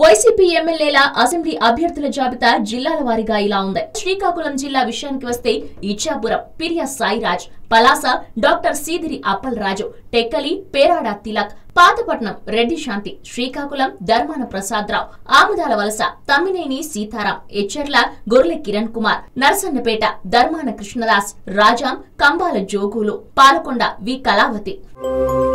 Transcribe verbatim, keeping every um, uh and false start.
Y C P M L A ల assembly అభ్యర్థుల జాబితా జిల్లాల వారీగా ఇలా ఉంది. శ్రీకాకుళం జిల్లా విషయానికి వస్తే ఇచ్చాపురం పిరియా సాయిరాజ్, పలాస డాక్టర్ సీదిరి అప్పల్ రాజు, టెక్కలి పేరాడ తిలక్, పాతపట్నం రెడ్డి శాంతి, శ్రీకాకుళం ధర్మాన ప్రసాదరావు, ఆముదాల వలస తమ్మినేని సీతారాం, ఎచ్చెర్ల గొర్లె కిరణ్ కుమార్, నరసన్నపేట ధర్మాన కృష్ణదాస్, రాజాం కంబాల జోగులు, పాలకొండ వి కళావతి.